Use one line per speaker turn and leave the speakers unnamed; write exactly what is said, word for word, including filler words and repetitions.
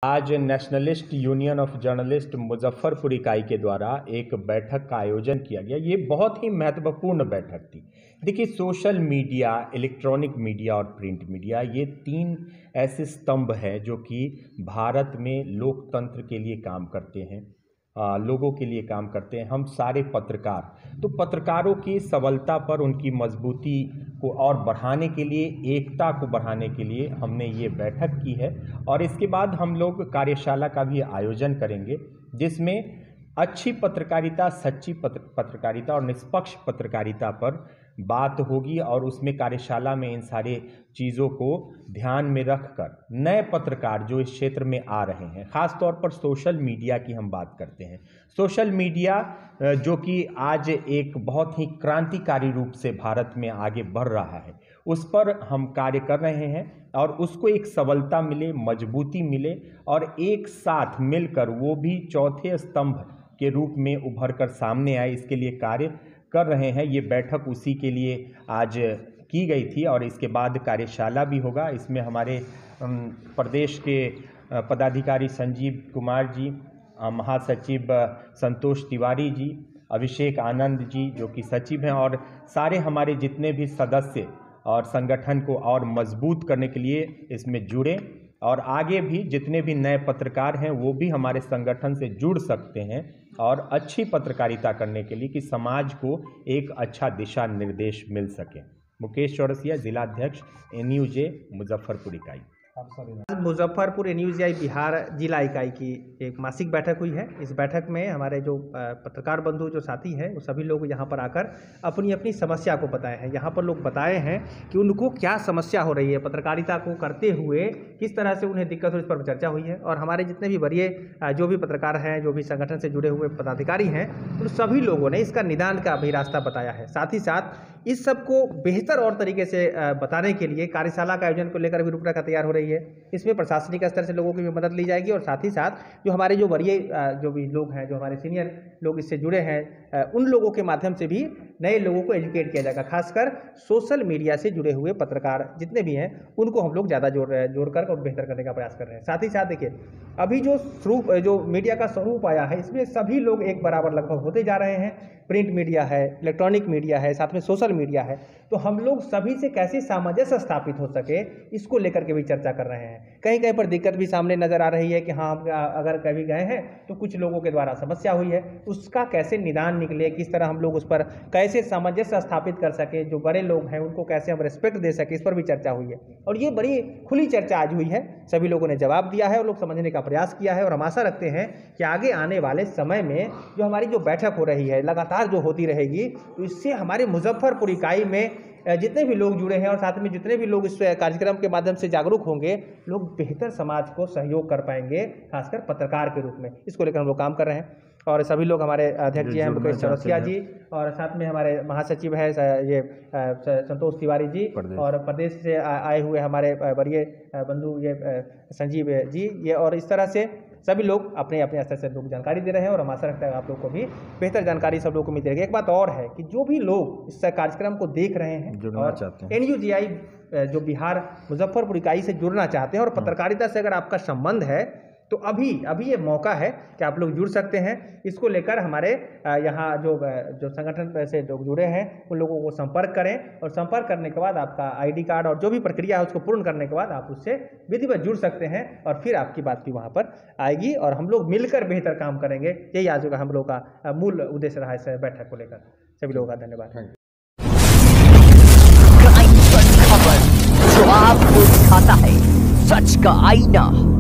आज nationalist union of journalist Muzaffarpur इकाई के द्वारा एक बैठक का आयोजन किया गया। ये बहुत ही महत्वपूर्ण बैठक थी। देखिए, सोशल मीडिया, इलेक्ट्रॉनिक मीडिया और प्रिंट मीडिया, ये तीन ऐसे स्तंभ हैं जो कि भारत में लोकतंत्र के लिए काम करते हैं, आ, लोगों के लिए काम करते हैं। हम सारे पत्रकार, तो पत्रकारों की सबलता पर, उनकी मजबूती को और बढ़ाने के लिए, एकता को बढ़ाने के लिए हमने ये बैठक की है। और इसके बाद हम लोग कार्यशाला का भी आयोजन करेंगे, जिसमें अच्छी पत्रकारिता, सच्ची पत्र, पत्रकारिता और निष्पक्ष पत्रकारिता पर बात होगी। और उसमें कार्यशाला में इन सारे चीज़ों को ध्यान में रखकर नए पत्रकार जो इस क्षेत्र में आ रहे हैं, ख़ास तौर पर सोशल मीडिया की हम बात करते हैं। सोशल मीडिया जो कि आज एक बहुत ही क्रांतिकारी रूप से भारत में आगे बढ़ रहा है, उस पर हम कार्य कर रहे हैं और उसको एक सबलता मिले, मजबूती मिले और एक साथ मिलकर वो भी चौथे स्तंभ के रूप में उभर कर सामने आए, इसके लिए कार्य कर रहे हैं। ये बैठक उसी के लिए आज की गई थी और इसके बाद कार्यशाला भी होगा। इसमें हमारे प्रदेश के पदाधिकारी संजीव कुमार जी, महासचिव संतोष तिवारी जी, अभिषेक आनंद जी जो कि सचिव हैं, और सारे हमारे जितने भी सदस्य और संगठन को और मजबूत करने के लिए इसमें जुड़े। और आगे भी जितने भी नए पत्रकार हैं वो भी हमारे संगठन से जुड़ सकते हैं और अच्छी पत्रकारिता करने के लिए कि समाज को एक अच्छा दिशा निर्देश मिल सके। मुकेश चौरसिया, जिला अध्यक्ष एन यू जे मुजफ्फरपुर इकाई।
Muzaffarpur N U J Bihar जिला इकाई की एक मासिक बैठक हुई है। इस बैठक में हमारे जो पत्रकार बंधु, जो साथी हैं, वो सभी लोग यहाँ पर आकर अपनी अपनी समस्या को बताए हैं। यहाँ पर लोग बताए हैं कि उनको क्या समस्या हो रही है, पत्रकारिता को करते हुए किस तरह से उन्हें दिक्कत हो, इस पर चर्चा हुई है। और हमारे जितने भी वरीय जो भी पत्रकार हैं, जो भी संगठन से जुड़े हुए पदाधिकारी हैं, उन सभी लोगों ने इसका निदान का भी रास्ता बताया है। साथ ही साथ इस सब को बेहतर और तरीके से बताने के लिए कार्यशाला का आयोजन को लेकर भी रूपरेखा तैयार हो रही है। इसमें प्रशासनिक स्तर से लोगों की भी मदद ली जाएगी और साथ ही साथ जो हमारे जो वरीय जो भी लोग हैं, जो हमारे सीनियर लोग इससे जुड़े हैं, उन लोगों के माध्यम से भी नए लोगों को एजुकेट किया जाएगा। खासकर सोशल मीडिया से जुड़े हुए पत्रकार जितने भी हैं, उनको हम लोग ज़्यादा जोड़ जोड़कर और बेहतर करने का प्रयास कर रहे हैं। साथ ही साथ देखिए, अभी जो स्वरूप, जो मीडिया का स्वरूप आया है, इसमें सभी लोग एक बराबर लगभग होते जा रहे हैं। प्रिंट मीडिया है, इलेक्ट्रॉनिक मीडिया है, साथ में सोशल मीडिया है। तो हम लोग सभी से कैसे सामंजस्य स्थापित हो सके, इसको लेकर के भी चर्चा कर रहे हैं। कहीं कहीं पर दिक्कत भी सामने नजर आ रही है कि हाँ, हम अगर कभी गए हैं तो कुछ लोगों के द्वारा समस्या हुई है, उसका कैसे निदान निकले, किस तरह हम लोग उस पर कैसे सामंजस्य स्थापित कर सके, जो बड़े लोग हैं उनको कैसे हम रिस्पेक्ट दे सके, इस पर भी चर्चा हुई है। और ये बड़ी खुली चर्चा आज हुई है, सभी लोगों ने जवाब दिया है और लोग समझने का प्रयास किया है। और हम आशा रखते हैं कि आगे आने वाले समय में जो हमारी जो बैठक हो रही है, लगातार जो होती रहेगी, तो इससे हमारे मुजफ्फरपुर इकाई में जितने भी लोग जुड़े हैं और साथ में जितने भी लोग इस कार्यक्रम के माध्यम से जागरूक होंगे, लोग बेहतर समाज को सहयोग कर पाएंगे, खासकर पत्रकार के रूप में। इसको लेकर हम लोग काम कर रहे हैं। और सभी लोग, हमारे अध्यक्ष जी हैं मुकेश चौरसिया जी, और साथ में हमारे महासचिव है ये संतोष तिवारी जी, और प्रदेश से आए हुए हमारे वरीय बंधु ये संजीव जी, ये और इस तरह से सभी लोग अपने अपने स्तर से लोग जानकारी दे रहे हैं। और हम आशा रखते हैं आप लोग को भी बेहतर जानकारी सब लोग को मिल जाएगी। एक बात और है कि जो भी लोग इस कार्यक्रम को देख रहे हैं,
जुड़ना चाहते हैं,
एन यू जे आई जो बिहार मुजफ्फरपुर इकाई से जुड़ना चाहते हैं और पत्रकारिता से अगर आपका संबंध है, तो अभी अभी ये मौका है कि आप लोग जुड़ सकते हैं। इसको लेकर हमारे यहाँ जो जो संगठन से लोग जुड़े हैं, उन लोगों को संपर्क करें और संपर्क करने के बाद आपका आईडी कार्ड और जो भी प्रक्रिया है उसको पूर्ण करने के बाद आप उससे विधिवत जुड़ सकते हैं और फिर आपकी बात भी वहाँ पर आएगी और हम लोग मिलकर बेहतर काम करेंगे। यही आज का हम लोग का मूल उद्देश्य रहा इस बैठक को लेकर। सभी लोगों का धन्यवाद।
जो आपको दिखाता है सच का आईना।